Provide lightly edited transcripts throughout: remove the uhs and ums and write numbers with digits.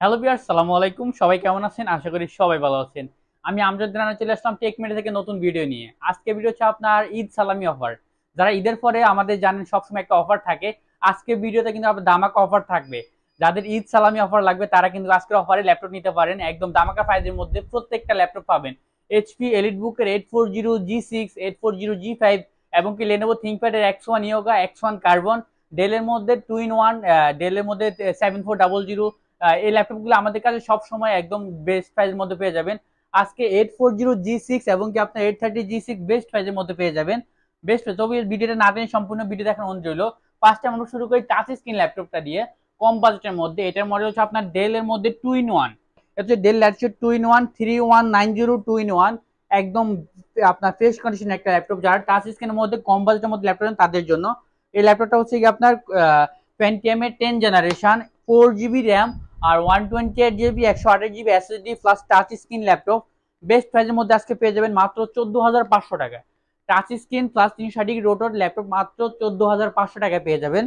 Hello viewers, আসসালামু আলাইকুম। সবাই কেমন আছেন? আশা করি সবাই ভালো আছেন। আমি আমজাদ রানা চলে আসলাম টেকমেডি থেকে নতুন ভিডিও নিয়ে। আজকে ভিডিও হচ্ছে আপনার ঈদ সালামি অফার। যারা ঈদের পরে আমাদের জানেন সবসময় একটা অফার থাকে। আজকে ভিডিওতে কিন্তু আপনার দামাকা অফার থাকবে। যাদের ঈদ সালামি অফার লাগবে তারা কিন্তু আজকের অফারে ল্যাপটপ নিতে পারেন। একদম দামাকা প্রাইজের মধ্যে প্রত্যেকটা ল্যাপটপ পাবেন। এইচপি এলিটবুকের 840 G6, 840 G5 এবং কি Lenovo থিংকপ্যাডের X1 Yoga, X1 carbon, ডেলের মধ্যে 2-in-1, ডেলের মধ্যে 7400, এই ল্যাপটপগুলো আমাদের কাছে সব সময় একদম বেস্ট প্রাইসের মধ্যে পেয়ে যাবেন। আজকে 840 G6 এবং কি আপনার 830 G6 বেস্ট প্রাইসের মধ্যে পেয়ে যাবেন। Best price. তবে ভিডিওটা না টেনে সম্পূর্ণ ভিডিও দেখার অনুরোধ রইল। ফার্স্টে আমরা শুরু করি টাচ স্ক্রিন ল্যাপটপটা দিয়ে, কম বাজেটের মধ্যে। এটার মডেল হচ্ছে আপনার ডেলের মধ্যে 2-in-1। এটা হচ্ছে ডেল ল্যাটিটিউড 2-in-1 3190 2-in-1। একদম আপনার ফ্রেশ কন্ডিশন একটা ল্যাপটপ। যারা টাচ স্ক্রিনের মধ্যে কম বাজেটের মধ্যে ল্যাপটপ তাদের জন্য এই ল্যাপটপটা হচ্ছে কি আপনার পেন্টিয়াম এর 10 জেনারেশন, 4 GB র্যাম আর 128 GB 128 GB SSD plus touch screen laptop. Best প্রাইসের মধ্যে আজকে পেয়ে যাবেন মাত্র 14,500 টাকায়। Touch screen plus 360 rotor laptop মাত্র 14,500 টাকায় পেয়ে যাবেন।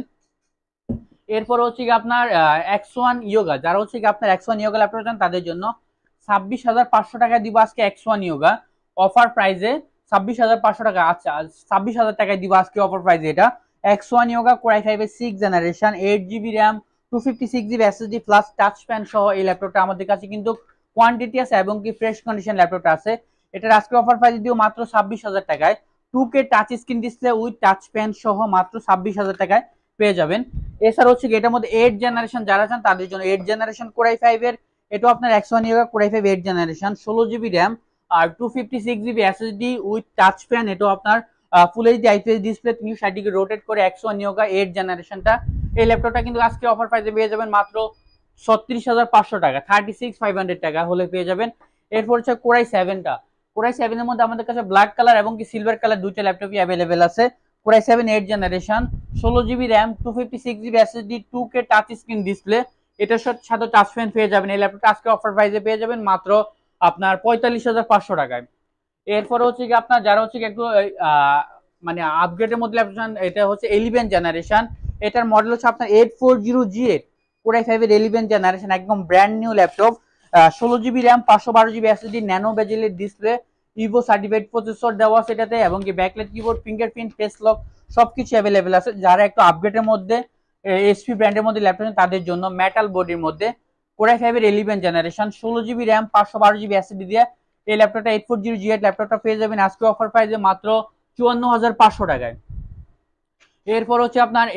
এরপর হচ্ছে কি আপনার X1 ইয়োগা। যারা হচ্ছে কি আপনার X1 ইয়োগা ল্যাপটপ চান তাদের জন্য 26,500 টাকায় দিব আজকে X1 ইয়োগা অফার প্রাইজে। 26,500 টাকা। আচ্ছা, 26,000 টাকায় দিব আজকে অফার প্রাইজে এটা। X1 ইয়োগা কোর i5 এর 6 generation, 8 GB RAM, 256 GB SSD plus touch pen সহ এই ল্যাপটপটা আমাদের কাছে কিন্তু কোয়ান্টিটি আছে এবং কি ফ্রেশ কন্ডিশন ল্যাপটপটা আছে। এটার আজকে অফার প্রাইস দিও মাত্র 26,000 টাকায়। 2K touch screen display with touch pen সহ মাত্র 26,000 টাকায় পেয়ে যাবেন। এছাড়া হচ্ছে এটার মধ্যে 8 জেনারেশন যারা চান তাদের জন্য 8 জেনারেশন কোর i5 এর, এটা আপনার X1 Yoga core i5 8 generation, 16 GB RAM আর 256 GB SSD with touch pen. এটা আপনার full HD IPS display, 360 degree rotate করে X1 ইয়োগা 8 জেনারেশনটা। এই ল্যাপটপটা কিন্তু আজকে অফার প্রাইসে পেয়ে যাবেন মাত্র 36,500 টাকা, 36,500 টাকা হলে পেয়ে যাবেন। এরপর হচ্ছে কোর i7টা। কোর i7 এর মধ্যে আমাদের কাছে ব্ল্যাক কালার এবং কি সিলভার কালার দুইটা ল্যাপটপই অ্যাভেলেবেল আছে। Core i7 8 generation, 16 GB RAM, 256 GB SSD, 2K touch screen display. এটার সাথে টাচ পেন পেয়ে যাবেন। এই ল্যাপটপটা আজকে অফার প্রাইসে পেয়ে যাবেন মাত্র আপনার 45,500 টাকায়। এরপর হচ্ছে কি আপনার যারা হচ্ছে কি একটু মানে আপগ্রেডের মধ্যে ল্যাপটপ, এটা হচ্ছে 11 জেনারেশন। এটার মডেল হচ্ছে আপনার 840G8 কোর i5 এর 11 জেনারেশন, একদম brand new laptop. 16 GB RAM, 512 GB SSD, nano বেজেলের ডিসপ্লে, ইভো সার্টিফাইড প্রসেসর দেওয়া আছে এটাতে এবং কি backlight keyboard, fingerprint, face lock সবকিছু অ্যাভেলেবেল আছে। যারা একটু আপগ্রেডের মধ্যে এসপি ব্র্যান্ডের মধ্যে ল্যাপটপ তাদের জন্য মেটাল বডির মধ্যে কোর i5 এর 11 generation, 16 GB RAM, 512 GB SSD দিয়ে এই ল্যাপটপটা 840G8 ল্যাপটপটা পেয়ে যাবেন আজকে অফার প্রাইসে মাত্র 54,500 টাকায়। এরপর হচ্ছে আপনার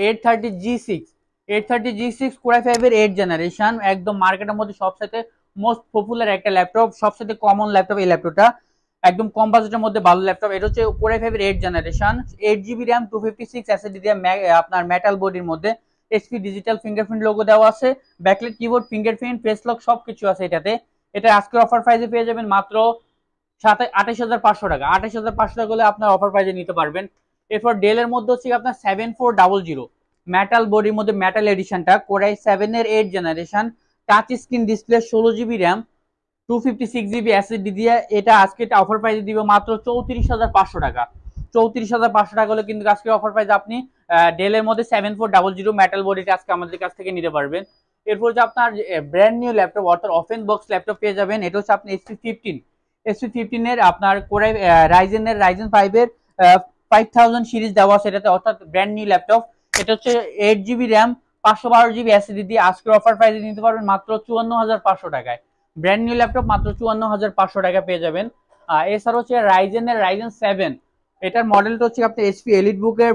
830G6 কোর i5 এর 8 জেনারেশন, একদম মার্কেটের মধ্যে সবচেয়ে মোস্ট পপুলার একটা ল্যাপটপ, সবচেয়ে কমন ল্যাপটপ এই ল্যাপটপটা। একদম কম বাজেটের মধ্যে ভালো ল্যাপটপ। এটা হচ্ছে কোর i5 এর 8 জেনারেশন, 8 GB র্যাম, 256 এসএসডি দিয়ে আপনার মেটাল বডির মধ্যে এসপি ডিজিটাল ফিঙ্গারপ্রিন্ট লোগো দেওয়া আছে, backlight keyboard, fingerprint, face lock সবকিছু আছে এটাতে। এটা আজকে অফার প্রাইসে পেয়ে যাবেন মাত্র 28,500 টাকা। 28,500 টাকা হলে আপনার অফার প্রাইসে নিতে পারবেন। এরপর ডেলের মধ্যে হচ্ছে আপনার 7400 মেটাল বডির মধ্যে মেটাল এডিশনটা, কোর i7 এর 8 generation, touch screen display, 16 GB RAM, 256 GB SSD দিয়ে এটা আজকে অফার প্রাইসে দিব মাত্র 34,500 টাকা। 34,500 টাকা হলে কিন্তু আজকে অফার প্রাইস আপনি ডেলের মধ্যে 7400 মেটাল বডিটা আজকে আমাদের কাছ থেকে নিতে পারবেন। এরপর যে আপনার ব্র্যান্ড নিউ ল্যাপটপ অর্থাৎ ওপেন বক্স ল্যাপটপ পেয়ে যাবেন। এটা হচ্ছে আপনি SP15 এর আপনার কোরে রাইজেন 5 এর 5000 সিরিজ দেওয়া আছে এটাতে, অর্থাৎ ব্র্যান্ড নিউ ল্যাপটপ। এটা হচ্ছে 8 GB র্যাম, 512 GB এসএসডি দিয়ে আজকে অফার প্রাইসে নিতে পারবেন মাত্র 54,500 টাকায়। ব্র্যান্ড নিউ ল্যাপটপ মাত্র 54,500 টাকা পেয়ে যাবেন। এছাড়া হচ্ছে রাইজেন 7, এটার মডেলটা হচ্ছে আপনার এইচপি এলিটবুকের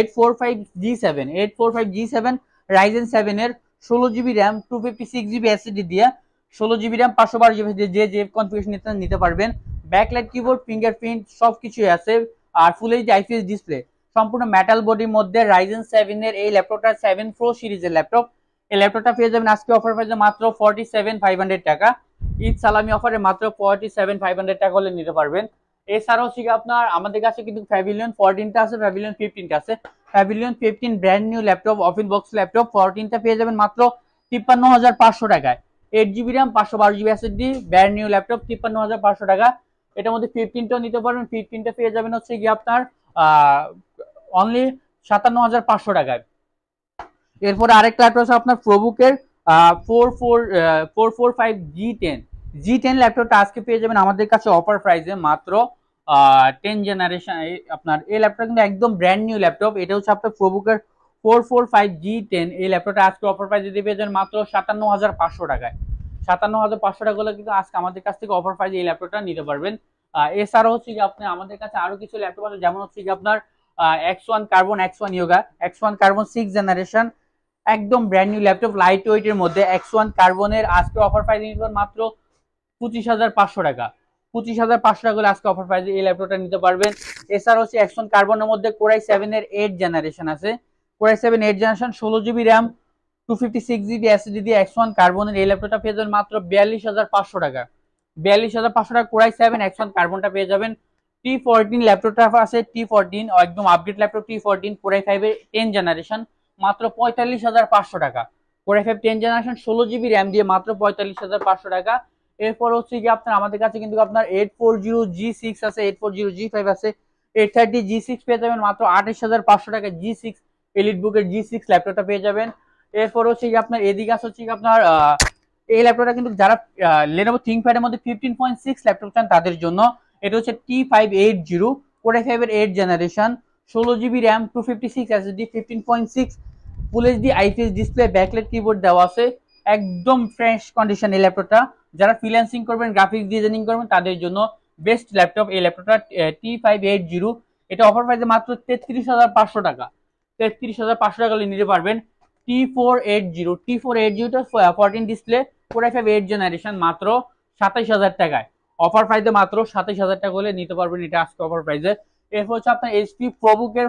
845G7 রাইজেন 7 এর, 16 GB র্যাম, 256 GB এসএসডি দিয়ে, 16 GB র্যাম, 512 GB যে কনফিগারেশন নিতে পারবেন। ব্যাকলাইট কিবোর্ড, ফিঙ্গারপ্রিন্ট সবকিছুই আছে আর ফুল এইচডি আইপিএস ডিসপ্লে, সম্পূর্ণ মেটাল বডির মধ্যে রাইজেন 7 এর এই ল্যাপটপটা 7 প্রো সিরিজের ল্যাপটপ। এই ল্যাপটপটা পেয়ে যাবেন আজকে অফার প্রাইসে মাত্র 47,500 টাকা। ঈদ সালামি অফারে মাত্র 47,500 টাকা হলে নিতে পারবেন। এছাড়াও হচ্ছে আপনার আমাদের কাছে কিন্তু প্যাভিলিয়ন 14টা আছে, প্যাভিলিয়ন 15টা আছে। Pavilion 15 brand new laptop, office box laptop, 14টা পেয়ে যাবেন মাত্র 53,500 টাকায়। 8 GB RAM, 512 GB SSD, brand new laptop 53,500 টাকা। এটার মধ্যে 15টাও নিতে পারবেন। 15টা পেয়ে যাবেন হচ্ছে গিয়ে আপনার অনলি 57,500 টাকায়। এরপরে আরেকটা ল্যাপটপ আছে আপনার প্রবুকের 4445G10 ল্যাপটপটা আজকে পেয়ে যাবেন আমাদের কাছে অফার প্রাইসে মাত্র 10 জেনারেশন। আপনার এই ল্যাপটপ কিন্তু একদম ব্র্যান্ড নিউ ল্যাপটপ। এটা হচ্ছে আপনার প্রোবুকের 445G10। এই ল্যাপটপটা আজকে অফার প্রাইসে দিয়ে পেয়ে যাবেন মাত্র 57,500 টাকায়। 57,500 টাকা হলে কিন্তু আজকে আমাদের কাছ থেকে অফার প্রাইসে এই ল্যাপটপটা নিতে পারবেন। এছাড়াও হচ্ছে কি আপনি আমাদের কাছে আরো কিছু ল্যাপটপ আছে, যেমন হচ্ছে কি আপনার X1 carbon, X1 Yoga, X1 carbon 6 generation, একদম ব্র্যান্ড নিউ ল্যাপটপ লাইট ওয়েটের মধ্যে X1 কার্বনের আজকে অফার প্রাইস নিতে পারবেন মাত্র 25,500 টাকা। 25,500 টাকা হলে আজকে অফার প্রাইসে এই ল্যাপটপটা নিতে পারবেন। এছাড়া হচ্ছে X1 কার্বনের মধ্যে কোরাই 7 এর 8 জেনারেশন আছে। Core i 7 8 generation 16GB RAM 256GB SSD দিয়ে X1 কার্বনের এই ল্যাপটপটা পেয়ে যাবেন মাত্র 42,500 টাকা। 42,500 টাকা কোরাই 7 X1 কার্বনটা পেয়ে যাবেন। T14 ল্যাপটপটা আছে, T14 একদম আপডেট ল্যাপটপ, T14 কোরাই 5 এর 10 জেনারেশন মাত্র 45,500 টাকা। কোরাই 5 10 জেনারেশন 16GB র্যাম দিয়ে মাত্র 45,500 টাকা। এরপর হচ্ছে কি আপনার আমাদের কাছে কিন্তু আপনার 840G6 আছে, 840G5 আছে, 830G6 পেয়ে যাবেন মাত্র 28,500 টাকা। G6 এলিটবুকের G6 ল্যাপটপটা পেয়ে যাবেন। এরপর হচ্ছে কি আপনার এদিকে আছে হচ্ছে কি আপনার এই ল্যাপটপটা কিন্তু যারা Lenovo ThinkPad এর মধ্যে 15.6 ল্যাপটপ চান তাদের জন্য। এটা হচ্ছে T580 কোরাই 5 এর 8 generation 16GB RAM 256 SSD 15.6 full HD IPS display backlight keyboard দেওয়া আছে, একদম ফ্রেশ কন্ডিশন এই ল্যাপটপটা। যারা ফ্রিল্যান্সিং করবেন, গ্রাফিক্স ডিজাইনিং করবেন তাদের জন্য বেস্ট ল্যাপটপ এই ল্যাপটপটা T580। এটা অফার প্রাইসে মাত্র 33,500 টাকা। 33,500 টাকা নিতে পারবেন। T480 টা 14 ডিসপ্লে কোরাই 5 8 জেনারেশন মাত্র 27,000 টাকায়। অফার প্রাইসে মাত্র 27,000 টাকা হলে নিতে পারবেন এটা আজকে অফার প্রাইসে। এরপর হচ্ছে আপনার এইচপি প্রোবুকের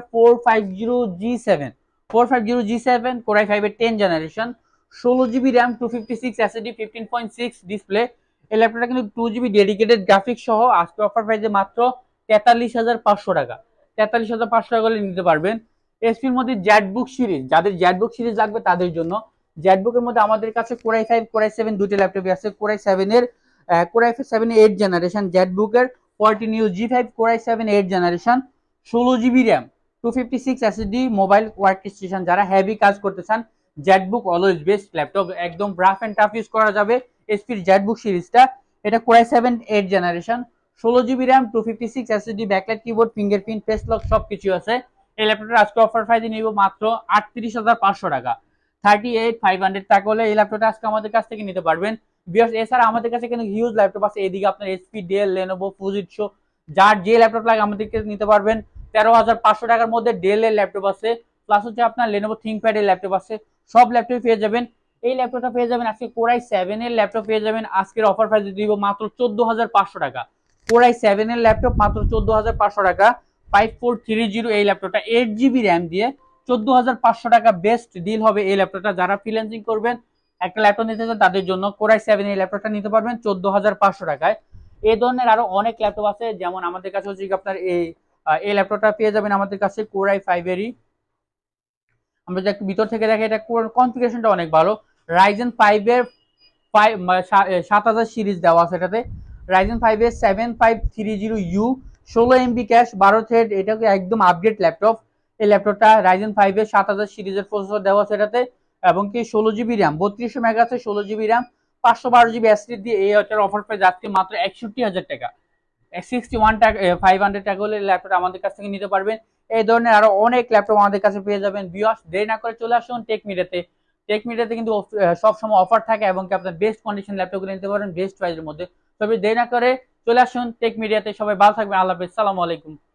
450G7 কোরাই 5 এর 10 generation 16GB RAM 256 SSD 15.6 display. এই ল্যাপটপটা কিন্তু 2GB ডেডিকেটেড গ্রাফিক্স সহ আজকে অফার প্রাইসে মাত্র 43,500 টাকা। 43,500 টাকা হলে নিতে পারবেন। এসপির মধ্যে জেটবুক সিরিজ, যাদের জেটবুক সিরিজ লাগবে তাদের জন্য জেটবুকের মধ্যে আমাদের কাছে কোরাই 5 কোরাই 7 দুটো ল্যাপটপই আছে। কোরাই 7 এর 8 জেনারেশন জেটবুকের 14U G5 core i 7 8 generation 16GB RAM 256 SSD mobile work station. যারা হেভি কাজ করতে চান জেটবুক অলওয়েজ বেস্ট ল্যাপটপ, একদম রাফ এন্ড টাফ ইউজ করা যাবে এসপির জেটবুক সিরিজটা। এটা core i 7 8 generation 16GB RAM 256 SSD backlight keyboard fingerprint face lock সবকিছু আছে। এই ল্যাপটপটা আজকে অফার প্রাইসে নিব মাত্র 38,500 টাকা। 38,500 টাকা হলে এই ল্যাপটপটা আজকে আমাদের কাছ থেকে নিতে পারবেন। বিকজ এছাড়া আমাদের কাছে কিন্তু হিউজ ল্যাপটপ আছে। এদিকে আপনার এইচপি, ডেল, লেনোভো, ফুজিটসো, যার যে ল্যাপটপ লাগে আমাদেরকে নিতে পারবেন। 13,500 টাকার মধ্যে ডেল এর ল্যাপটপ আছে, প্লাস হচ্ছে আপনার Lenovo ThinkPad এর ল্যাপটপ আছে, সব ল্যাপটপ পেয়ে যাবেন। এই ল্যাপটপটা পেয়ে যাবেন আজকে কোরাই 7 এর ল্যাপটপ পেয়ে যাবেন আজকের অফার প্রাইসে দিব মাত্র 14,500 টাকা। কোরাই 7 এর ল্যাপটপ মাত্র 14,500 টাকা। 5430 এই ল্যাপটপটা 8GB র্যাম দিয়ে 14,500 টাকা বেস্ট ডিল হবে এই ল্যাপটপটা। যারা ফ্রিল্যান্সিং করবেন একটা ল্যাপটপ নিতে চান তাদের জন্য কোরাই 7 এই ল্যাপটপটা নিতে পারবেন 14,500 টাকায়। এই ধরনের আরো অনেক ল্যাপটপ আছে, যেমন আমাদের কাছে হচ্ছে আপনার এই ল্যাপটপটা পেয়ে যাবেন আমাদের কাছে কোরাই 5 এরই। আমরা যদি একটু ভিতর থেকে দেখি এটা কনফিগারেশনটা অনেক ভালো। রাইজেন 5 এর 7000 সিরিজ দেওয়া আছে এটাতে। রাইজেন 5 এর 7530U 16MB ক্যাশ 12 থ্রেড, এটাকে একদম আপডেট ল্যাপটপ। এই ল্যাপটপটা রাইজেন 5 এর 7000 সিরিজের প্রসেসর দেওয়া আছে এটাতে, এবং কি 16GB র্যাম 3200 মেগা আছে, 16GB র্যাম 512GB এসএসডি দিয়ে এই অফার পেয়ে যাচ্ছে মাত্র 61,000 টাকা। 61,500 টাকা হলে ল্যাপটপ আমাদের কাছ থেকে নিতে পারবেন। এই ধরনের আরো অনেক ল্যাপটপ আমাদের কাছে পেয়ে যাবেন। ভিউয়ার্স দেরি না করে চলে আসুন টেক মিডিয়াতে। টেক মিডিয়াতে কিন্তু সবসময় অফার থাকে এবং কি আপনার বেস্ট কন্ডিশন ল্যাপটপগুলো নিতে পারেন বেস্ট প্রাইসের মধ্যে। তবে দেরি না করে চলে আসুন টেক মিডিয়াতে। সবাই ভালো থাকবেন, আল্লাহ হাফেজ, সালামু আলাইকুম।